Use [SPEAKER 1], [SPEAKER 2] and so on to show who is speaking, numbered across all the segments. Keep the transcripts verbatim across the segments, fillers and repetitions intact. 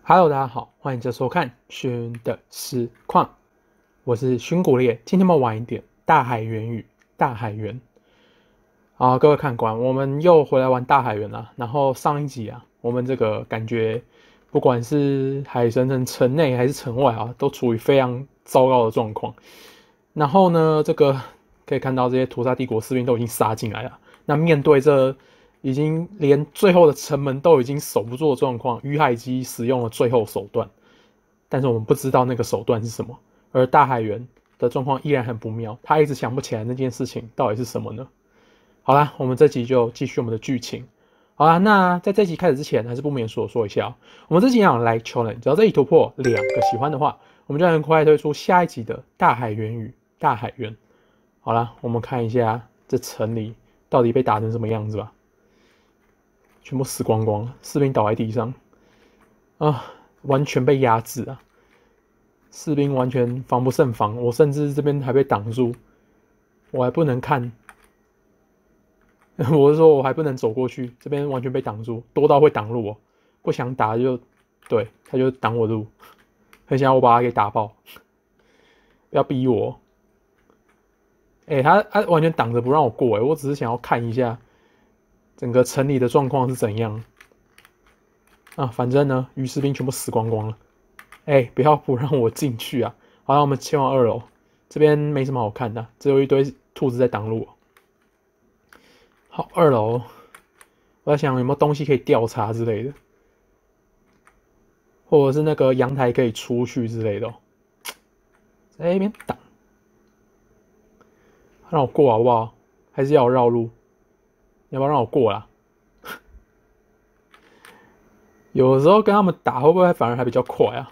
[SPEAKER 1] Hello，大家好，欢迎收看勋的实况，我是勋古烈。今天我们晚一点，大海原语，大海原。好，各位看官，我们又回来玩大海原了。然后上一集啊，我们这个感觉，不管是海神城城内还是城外啊，都处于非常糟糕的状况。然后呢，这个可以看到这些屠杀帝国士兵都已经杀进来了。那面对这已经连最后的城门都已经守不住的状况，鱼海基使用了最后手段，但是我们不知道那个手段是什么。而大海猿的状况依然很不妙，他一直想不起来那件事情到底是什么呢？好啦，我们这集就继续我们的剧情。好啦，那在这集开始之前，还是不免说说一下、哦，我们这集要来 challenge， 只要这集突破两个喜欢的话，我们就很快推出下一集的大海猿与大海猿。好啦，我们看一下这城里到底被打成什么样子吧。全部死光光了，士兵倒在地上，啊，完全被压制啊！士兵完全防不胜防，我甚至这边还被挡住，我还不能看，我是说我还不能走过去，这边完全被挡住，多到会挡路哦，不想打就，对，他就挡我路，很想要我把他给打爆，不要逼我，哎、欸，他他完全挡着不让我过，哎，我只是想要看一下。整个城里的状况是怎样啊？反正呢，鱼士兵全部死光光了。哎、欸，不要不让我进去啊！好，那我们前往二楼，这边没什么好看的，只有一堆兔子在挡路。好，二楼，我在想有没有东西可以调查之类的，或者是那个阳台可以出去之类的、哦。在那边挡，让我过好不好？还是要绕路？要不要让我过啦？有时候跟他们打，会不会反而还比较快啊？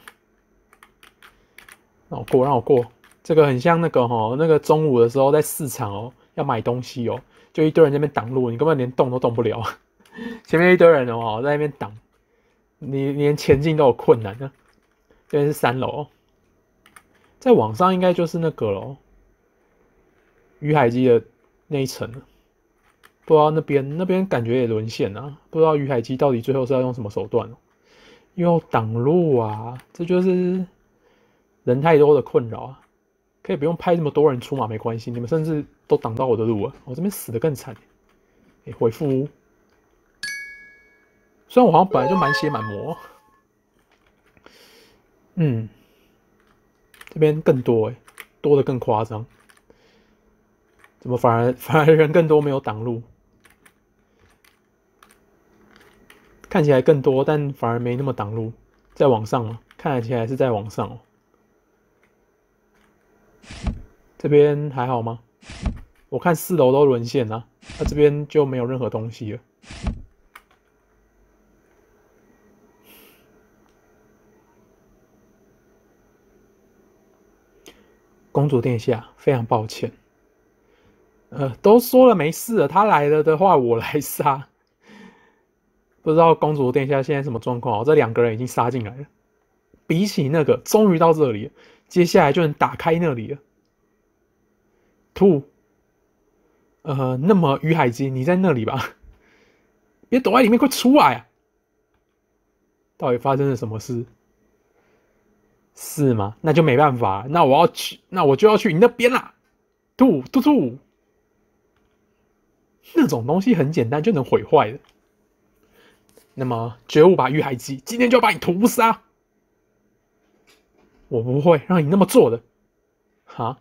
[SPEAKER 1] 让我过，让我过。这个很像那个齁，那个中午的时候在市场哦，要买东西哦，就一堆人在那边挡路，你根本连动都动不了。前面一堆人哦在那边挡，你连前进都有困难呢。这边是三楼，在网上应该就是那个咯，鱼海基的那一层了。不知道那边那边感觉也沦陷啊！不知道鱼海基到底最后是要用什么手段、哦、又挡路啊！这就是人太多的困扰啊！可以不用派这么多人出马没关系，你们甚至都挡到我的路啊！我这边死得更惨。哎、欸，回复屋。虽然我好像本来就满血满魔，嗯，这边更多哎，多的更夸张。怎么反而反而人更多没有挡路？看起来更多，但反而没那么挡路。在往上嘛，看起来是在往上哦。这边还好吗？我看四楼都沦陷了，那、啊、这边就没有任何东西了。公主殿下，非常抱歉。呃，都说了没事了，他来了的话，我来杀。不知道公主殿下现在什么状况？这两个人已经杀进来了。比起那个，终于到这里了，接下来就能打开那里了。兔，呃，那么鱼海基，你在那里吧？别躲在里面，快出来啊！到底发生了什么事？是吗？那就没办法，那我要去，那我就要去你那边啦。兔兔兔，那种东西很简单就能毁坏的。那么觉悟吧，鱼海基，今天就要把你屠杀！我不会让你那么做的，哈！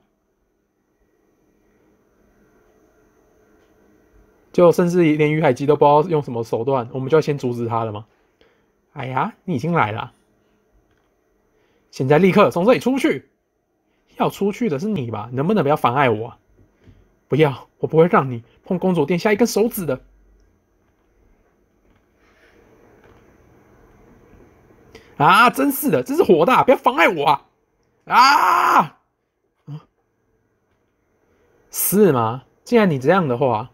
[SPEAKER 1] 就甚至连鱼海基都不知道用什么手段，我们就要先阻止他了吗？哎呀，你已经来了，现在立刻从这里出去！要出去的是你吧？能不能不要妨碍我、啊？不要，我不会让你碰公主殿下一根手指的。啊！真是的，真是火大！不要妨碍我啊！啊！是吗？既然你这样的话，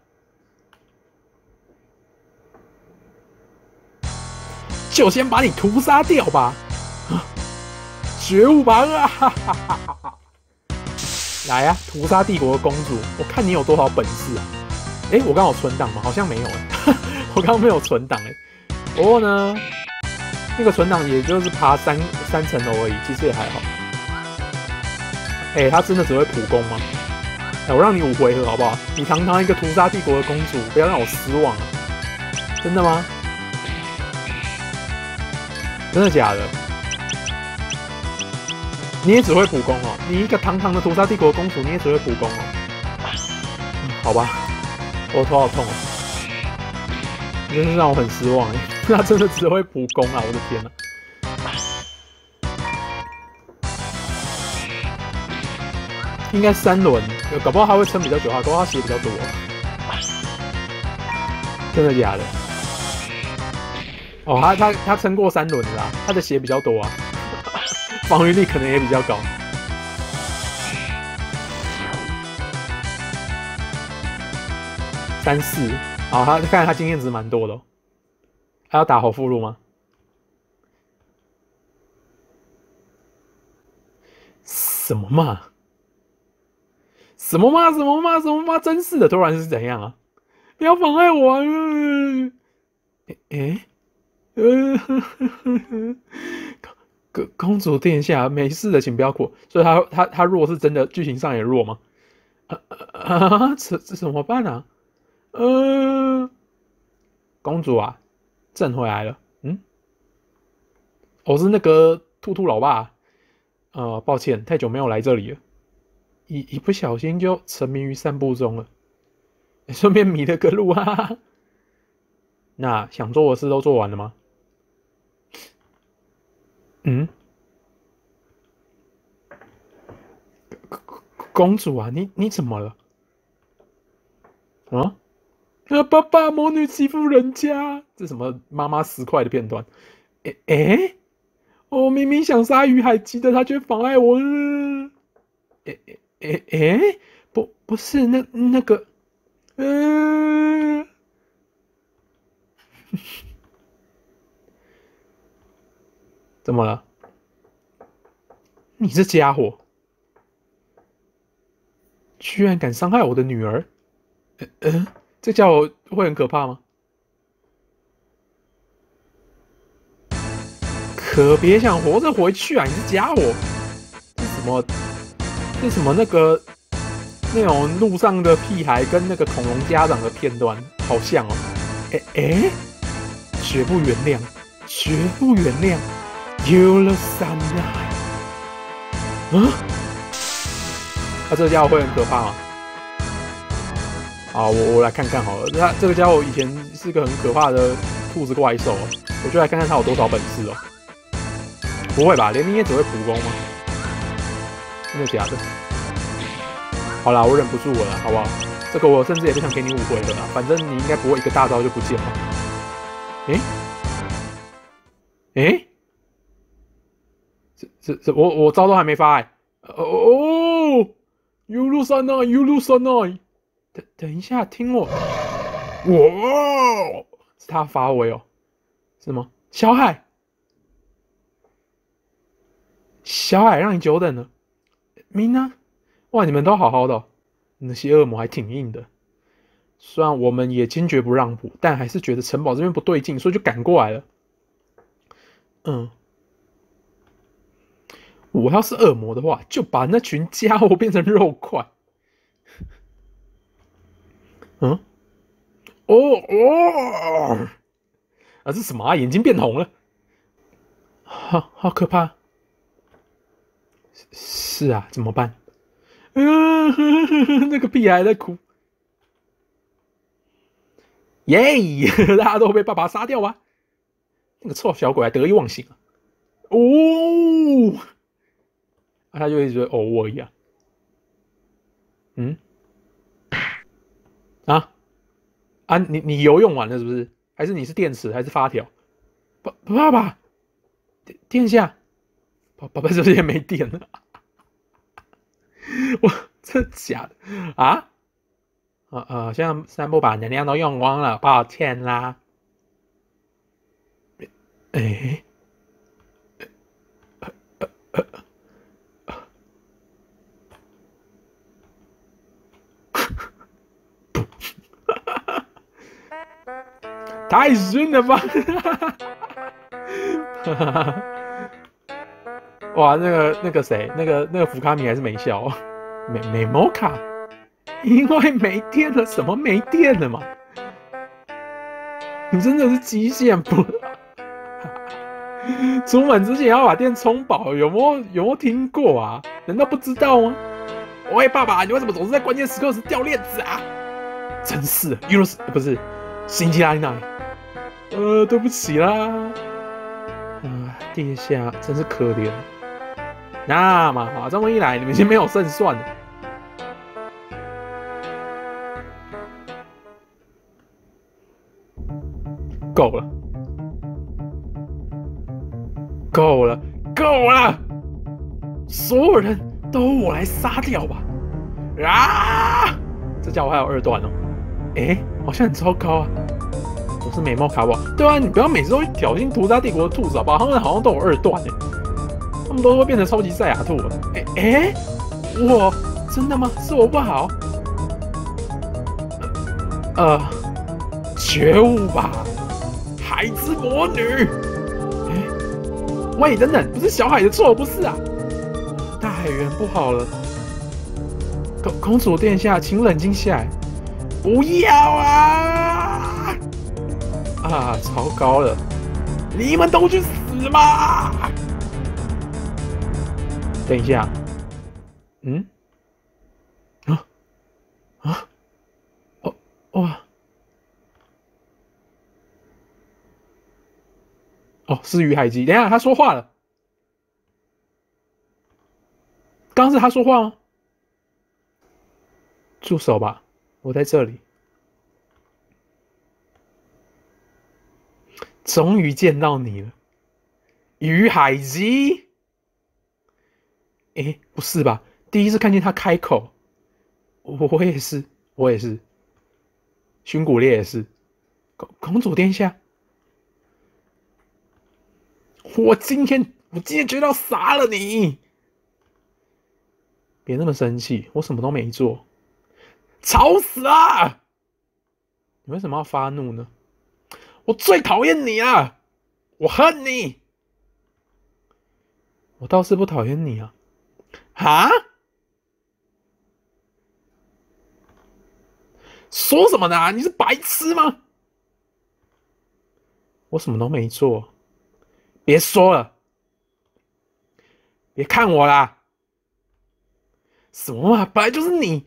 [SPEAKER 1] 就先把你屠杀掉吧！啊、觉悟吧！啊哈哈哈哈！来啊，屠杀帝国的公主，我看你有多少本事啊！哎、欸，我刚好存档吗？好像没有哎，我刚刚没有存档哎。不过呢。 那个存档也就是爬三三层楼而已，其实也还好。哎、欸，他真的只会普攻吗？欸、我让你五回合好不好？你堂堂一个屠杀帝国的公主，不要让我失望。真的吗？真的假的？你也只会普攻哦？你一个堂堂的屠杀帝国的公主，你也只会普攻哦？嗯、好吧，我头好痛哦，真是让我很失望哎。他真的只会普攻啊！我的天哪！应该三轮，搞不好他会撑比较久，搞不好他血比较多。真的假的？哦，他他他撑过三轮啦，他的血比较多啊，防御力可能也比较高。三四，好，他看来他经验值蛮多的、哦。他要打火附录吗？什么嘛？什么嘛？什么嘛？什么嘛？真是的，突然是怎样啊？不要妨碍我啊！哎、欸，呃，公公主殿下，没事的，请不要哭。所以他他他弱是真的，剧情上也弱吗？啊啊！这这怎么办啊？呃，公主啊，朕回来了。嗯，我是那个兔兔老爸。呃，抱歉，太久没有来这里了，一一不小心就沉迷于散步中了，顺便迷了个路哈哈。那想做的事都做完了吗？嗯，公主啊，你你怎么了？啊？啊！爸爸，魔女欺负人家，这什么妈妈十块的片段？哎哎、欸，我明明想杀鱼海鸡的，他却妨碍我。哎哎哎哎，不不是那那个，嗯、呃，怎么了？你这家伙，居然敢伤害我的女儿！嗯、呃呃，这家伙会很可怕吗？可别想活着回去啊！你这家伙，这什么？这什么那个那种路上的屁孩跟那个恐龙家长的片段好像哦。哎哎，绝不原谅，绝不原谅 ，You the sunlight。嗯，他、啊、这个家伙会很可怕吗？好，我我来看看好了。他这个家伙以前是个很可怕的兔子怪兽，我就来看看他有多少本事哦。不会吧？连你也只会普攻吗？真的假的？好啦，我忍不住了啦，好不好？这个我甚至也不想给你误会了啦，反正你应该不会一个大招就不见了。诶、欸、诶、欸，这这这我我招都还没发哎、欸！哦 ，You lose a night, you lose a night。等等一下，听我，哇，是他发威哦，是吗？小海，小海，让你久等了。明呢？哇，你们都好好的、哦，那些恶魔还挺硬的。虽然我们也坚决不让步，但还是觉得城堡这边不对劲，所以就赶过来了。嗯，我要是恶魔的话，就把那群家伙变成肉块。嗯，哦哦，啊，这什么啊？眼睛变红了，好好可怕。是啊，怎么办？嗯，那个屁孩在哭。耶、yeah! 大家都会被爸爸杀掉啊！那个臭小鬼还得意忘形啊！哦，啊，他就一直觉得哦我一样。嗯，啊啊，你你油用完了是不是？还是你是电池还是发条？爸爸爸，殿下，爸爸爸是不是也没电了？我真的假的啊？呃呃，现在三部把能量都用光了，抱歉啦。哎、欸，太逊了吧！ 哇，那个那个谁，那个那个福卡米还是没笑，没没摩卡，因为没电了，什么没电了嘛？你真的是极限不？出门之前要把电充饱，有没有有没有听过啊？难道不知道吗？喂，爸爸，你为什么总是在关键时刻时掉链子啊？真是 ，Euros 不是星期来奈。呃，对不起啦。啊，殿下真是可怜。那么好，这么一来，你们已经没有胜算了。够了，够了，够了！所有人都我来杀掉吧！啊！这家伙还有二段哦。哎、欸，好像很糟糕啊。我是美貌卡宝，对啊，你不要每次都去挑衅屠杀帝国的兔子好不好？他们好像都有二段哎、欸，他们都会变成超级赛亚兔了。哎、欸、哎、欸，我真的吗？是我不好？呃，觉悟吧，海之魔女。哎、欸，喂，等等，不是小海的错，不是啊？大海猿不好了，公公主殿下，请冷静下来。不要啊！啊，超高了！你们都去死吧！等一下，嗯，啊啊，哦哇，哦，是鱼海姬。等一下，他说话了。刚刚是他说话吗？住手吧，我在这里。终于见到你了，鱼海姬。哎，不是吧？第一次看见他开口，我也是，我也是，熏骨烈也是。公公主殿下，我今天我今天决定要杀了你！别那么生气，我什么都没做。吵死了！你为什么要发怒呢？我最讨厌你了，我恨你。我倒是不讨厌你啊。哈？说什么呢？你是白痴吗？我什么都没做。别说了，别看我啦。什么啊？本来就是你。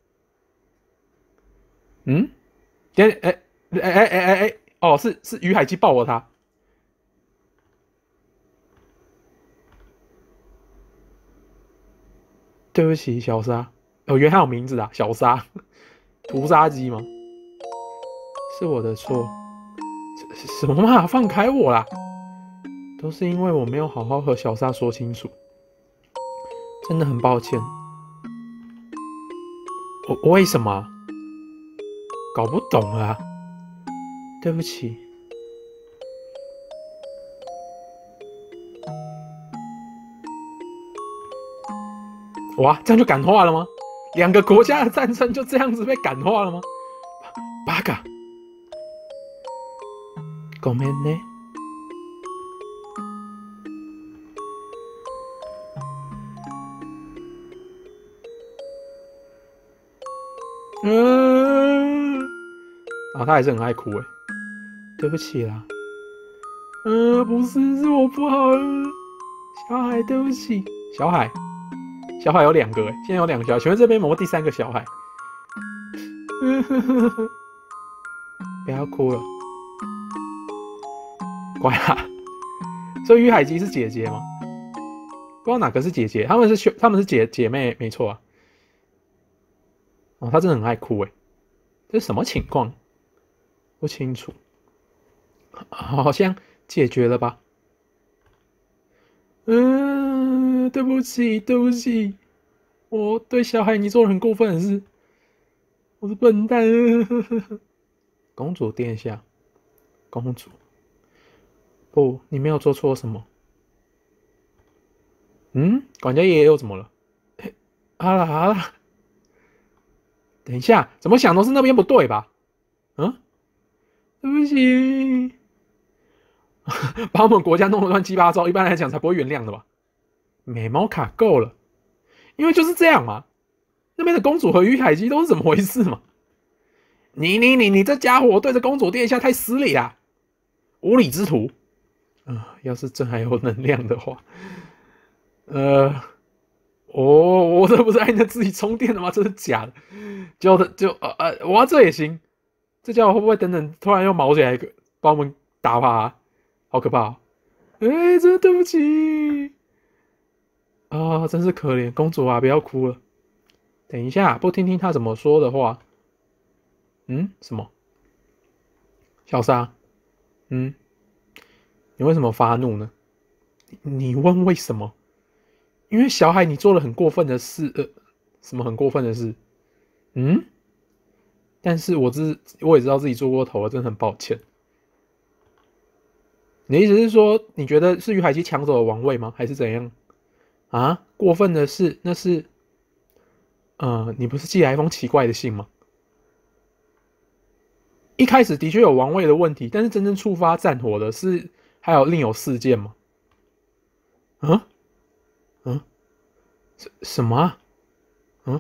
[SPEAKER 1] 嗯？哎哎哎哎哎哎！哦，是是鱼海姬抱我他。对不起，小沙。哦，原来他有名字啊，小沙。屠杀机吗？是我的错。什么嘛？放开我啦！都是因为我没有好好和小沙说清楚，真的很抱歉。我为什么？搞不懂啊！对不起。哇，这样就感化了吗？两个国家的战争就这样子被感化了吗？八嘎，ごめんね。嗯，然后他还是很爱哭哎，对不起啦。呃，不是，是我不好了，小海，对不起，小海。小海有两个哎，现在有两个小海，请问这边有没有第三个小海？不要哭了，乖啦。所以鱼海姬是姐姐吗？不知道哪个是姐姐，他们是兄，他们是姐姐妹，没错啊。哦，他真的很爱哭哎，这是什么情况？不清楚，好像解决了吧？嗯，对不起，对不起，我对小海你做了很过分的事，我是笨蛋。公主殿下，公主，不，你没有做错什么。嗯，管家爷爷又怎么了？好了好了，等一下，怎么想都是那边不对吧？嗯，对不起。 把我们国家弄得乱七八糟，一般来讲才不会原谅的吧？美猫卡够了，因为就是这样嘛。那边的公主和于海基都是怎么回事嘛？你你你你这家伙对着公主殿下太失礼啦，无礼之徒！啊、呃，要是真还有能量的话，呃，哦，我这不是按着自己充电的吗？这是假的，就就呃呃，哇，这也行。这家伙会不会等等突然又毛起来把我们打趴、啊？好可怕、哦！哎、欸，真的对不起啊、哦，真是可怜，公主啊，不要哭了。等一下，不听听他怎么说的话。嗯，什么？小沙，嗯，你为什么发怒呢？你问为什么？因为小海你做了很过分的事，呃，什么很过分的事？嗯，但是我知我也知道自己做过头了，真的很抱歉。你的意思是说，你觉得是于海基抢走了王位吗？还是怎样？啊，过分的事，那是，呃，你不是寄来一封奇怪的信吗？一开始的确有王位的问题，但是真正触发战火的是还有另有事件吗？嗯嗯，什什么啊？嗯，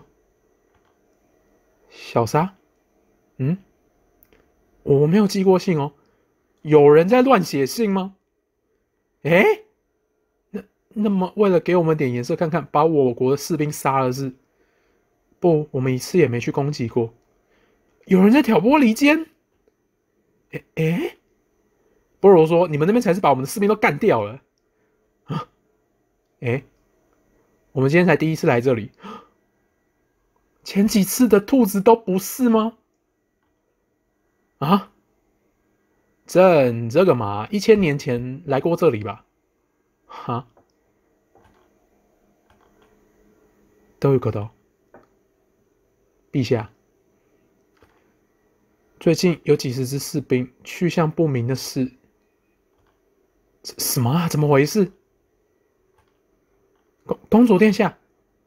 [SPEAKER 1] 小沙，嗯，我没有寄过信哦。有人在乱写信吗？诶，那那么为了给我们点颜色看看，把我国的士兵杀了是？不，我们一次也没去攻击过。有人在挑拨离间？诶诶，不如说你们那边才是把我们的士兵都干掉了啊？诶，我们今天才第一次来这里，前几次的兔子都不是吗？啊，朕这个嘛，一千年前来过这里吧？哈，都有个的。陛下，最近有几十只士兵去向不明的事。什么啊？怎么回事？公公主殿下，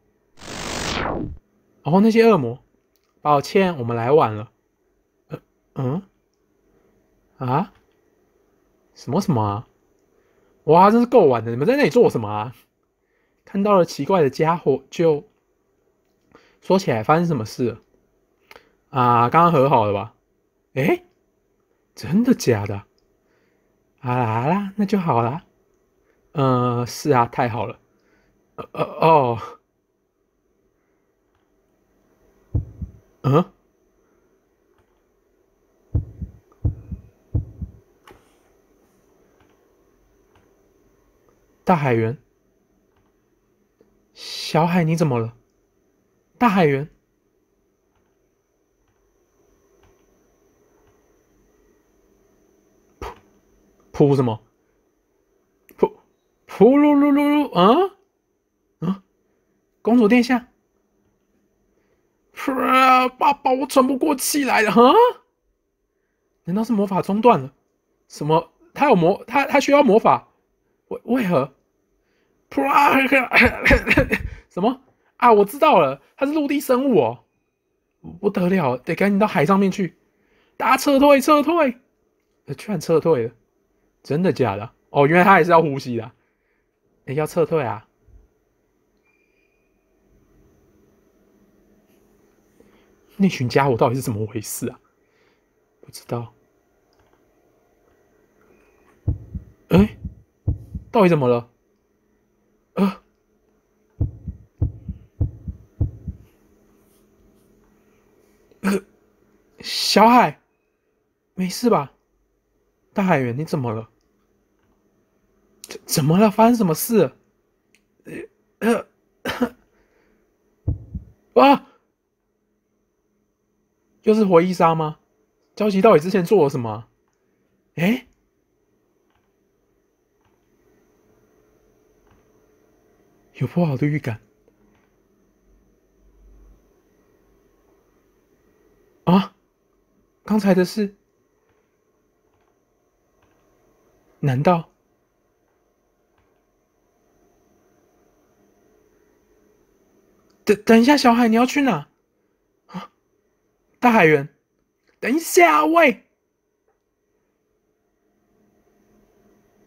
[SPEAKER 1] 然后那些恶魔，抱歉，我们来晚了。呃嗯啊，什么什么啊？哇，真是够晚的！你们在那里做什么啊？看到了奇怪的家伙就说起来，发生什么事了？啊，刚刚和好了吧？哎，真的假的？好啦好啦，那就好啦。呃，是啊，太好了。呃呃哦，嗯，大海猿，小海你怎么了？大海猿，噗什么？噗噗噜噜噜噜啊啊！公主殿下，啊，爸爸，我喘不过气来了哈！难道是魔法中断了？什么？他有魔，他他需要魔法？为为何？什么啊？我知道了，它是陆地生物哦，不得了，得赶紧到海上面去，大家撤退，撤退！居然撤退了，真的假的？哦，原来他还是要呼吸的，哎，要撤退啊！那群家伙到底是怎么回事啊？不知道。哎，到底怎么了？呃，小海，没事吧？大海员，你怎么了？怎怎么了？发生什么事？呃，啊，又是回忆杀吗？焦急到底之前做了什么？哎，有不好的预感啊！刚才的事，难道？等等一下，小海，你要去哪？啊，大海员，等一下，喂！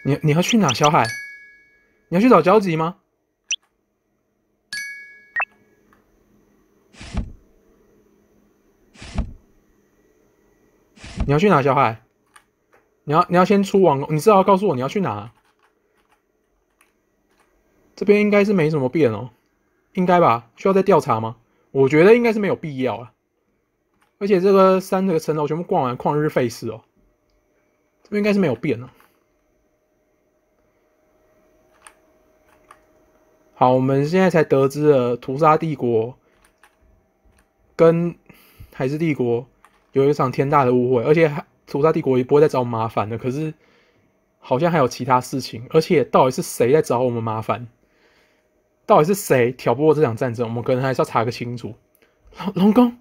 [SPEAKER 1] 你你要去哪，小海？你要去找交集吗？你要去哪，小海？你要你要先出网，你至少要告诉我你要去哪。这边应该是没什么变哦，应该吧？需要再调查吗？我觉得应该是没有必要啊。而且这个山这个层楼全部逛完，旷日费时哦。这边应该是没有变了。好，我们现在才得知了屠杀帝国跟海之帝国有一场天大的误会，而且屠杀帝国也不会再找我们麻烦了。可是好像还有其他事情，而且到底是谁在找我们麻烦？到底是谁挑拨这场战争？我们可能还是要查个清楚。龙宫，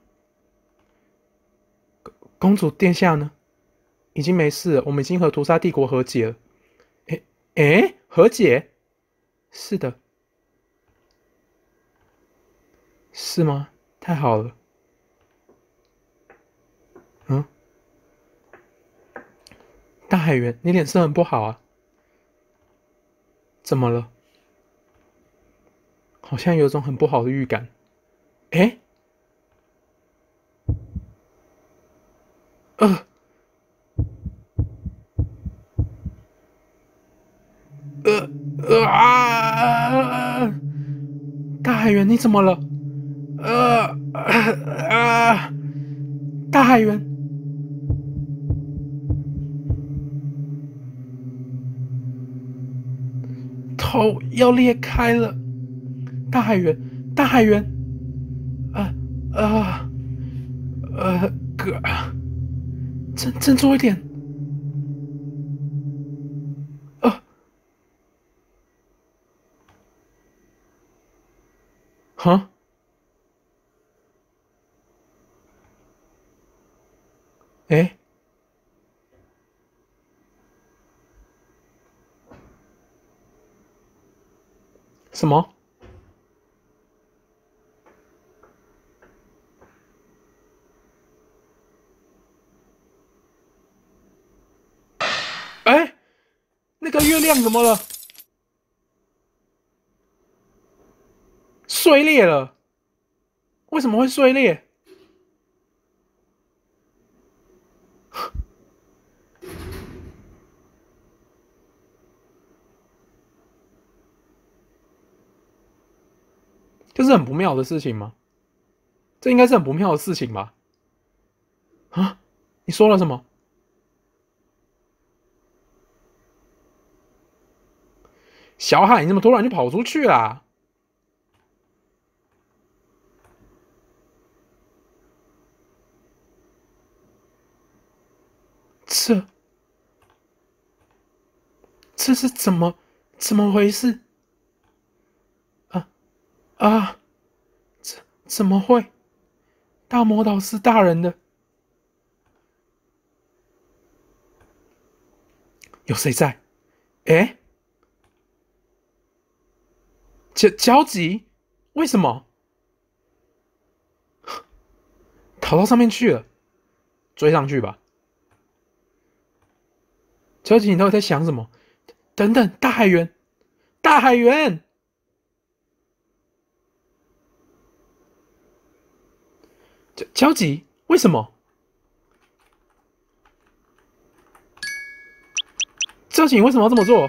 [SPEAKER 1] 公主殿下呢？已经没事了，我们已经和屠杀帝国和解了。哎哎，和解？是的。是吗？太好了。嗯，大海员，你脸色很不好啊。怎么了？好像有种很不好的预感。哎，呃，呃呃啊！大海员，你怎么了？呃啊！大海员，头要裂开了。大海员，大海员，啊啊呃哥，振振作一点。啊，哈？哎？什么？哎，那个月亮怎么了？碎裂了？为什么会碎裂？这是很不妙的事情吗？这应该是很不妙的事情吧？啊？你说了什么？小海，你怎么突然就跑出去啦？这这是怎么怎么回事？啊啊！这怎么会？大魔导士大人的有谁在？哎，交交集？为什么逃到上面去了？追上去吧。交集，你到底在想什么？等等，大海员，大海员，交交集？为什么？交集，你为什么要这么做？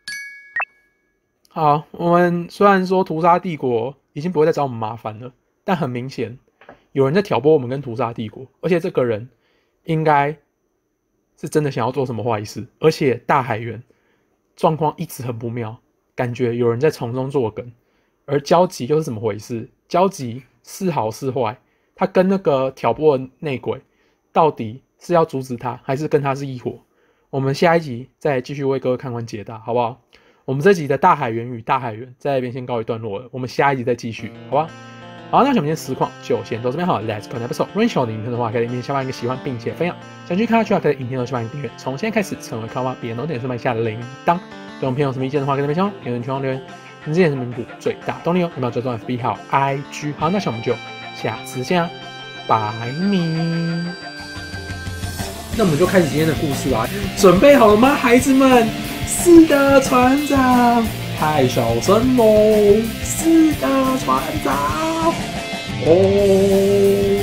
[SPEAKER 1] 好，我们虽然说屠杀帝国已经不会再找我们麻烦了，但很明显有人在挑拨我们跟屠杀帝国，而且这个人应该是真的想要做什么坏事，而且大海员状况一直很不妙，感觉有人在从中作梗。而交集又是怎么回事？交集是好是坏？他跟那个挑拨的内鬼到底是要阻止他，还是跟他是一伙？我们下一集再继续为各位看官解答，好不好？我们这集的大海员与大海员在这边先告一段落了，我们下一集再继续，好吧？好，那我们今天实况就先到这边好 ，Let's go episode。如果你喜欢我的影片的话，可以在影片下方一个喜欢并且分享。想去看下去的话，可以在影片的下方一个订阅。从现在开始成为靠妈，别弄点是按下铃铛。对我们片有什么意见的话，可以在评论区评论区留言。你之前是名股最大动力哦，有没有追踪 F B 还有 I G？ 好，那我们就下次见啦，拜你。那我们就开始今天的故事啦，准备好了吗，孩子们？ 是的，船长，太小声喽！是的，船长。哦。